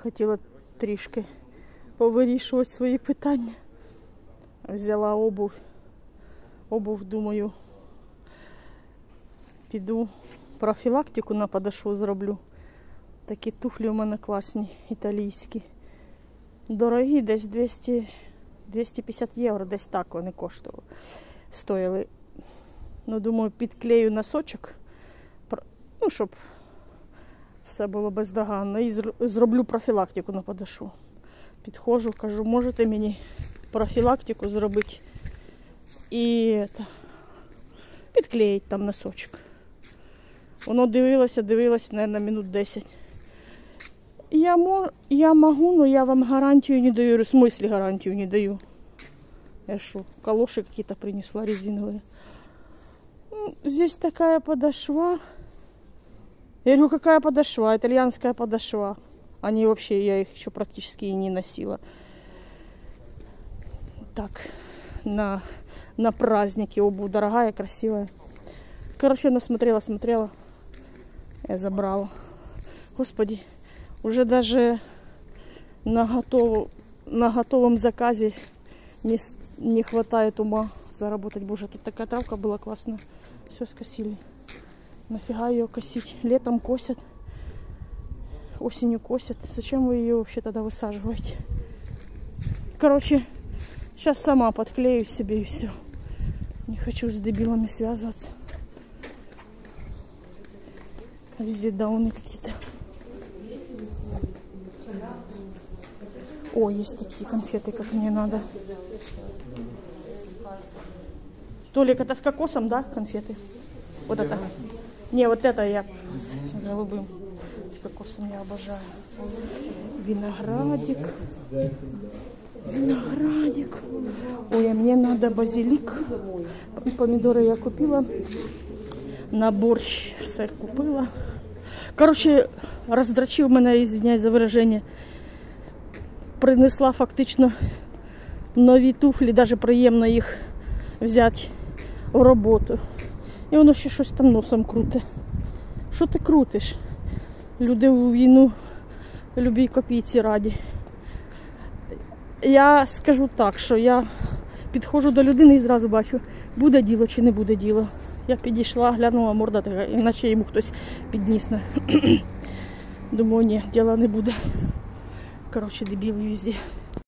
Хотіла трішки повирішувати свої питання. Взяла обув. Обув, думаю, піду профілактику на подошву зроблю. Такі туфлі у мене класні, італійські. Дорогі, десь 250 євро, десь так вони коштували. Стояли. Ну, думаю, підклею носочок, ну, щоб все було бездоганно. І зроблю профілактику на подошву. Підходжу, кажу, можете мені профілактику зробити і підклеїть там носочок. Воно дивилося, мабуть, минут 10. Я могу, но я вам гарантию не даю. В смысле гарантию не даю? Я что, калоши какие-то принесла резиновые. Ну, здесь такая подошва. Я говорю, какая подошва? Итальянская подошва. Они вообще, я их еще практически и не носила. Так, на праздники обувь дорогая, красивая. Короче, смотрела. Я забрала. Господи, уже даже на готовом заказе не хватает ума заработать. Боже, тут такая травка была классная. Все скосили. Нафига ее косить? Летом косят, осенью косят. Зачем вы ее вообще тогда высаживаете? Короче, сейчас сама подклею себе и все. Не хочу с дебилами связываться. Везде дауны какие-то. О, есть такие конфеты, как мне надо. Толик, это с кокосом, да, конфеты? Вот это. Не, вот это я с голубым. С кокосом я обожаю. Виноградик. Виноградик. Ой, а мне надо базилик. Помидоры я купила. На борщ все купила. Короче, роздрачив мене, извиняюсь за вираження. Принесла фактично нові туфлі, навіть приємно їх взяти в роботу. І воно ще щось там носом круте. Що ти крутиш? Люди у війну любій копійці раді. Я скажу так, що я підходжу до людини і зразу бачу, буде діло чи не буде діло. Я підійшла, глянула, морда така, іначе йому хтось підніс. Думаю, ні, діла не буде. Коротше, дебіли везде.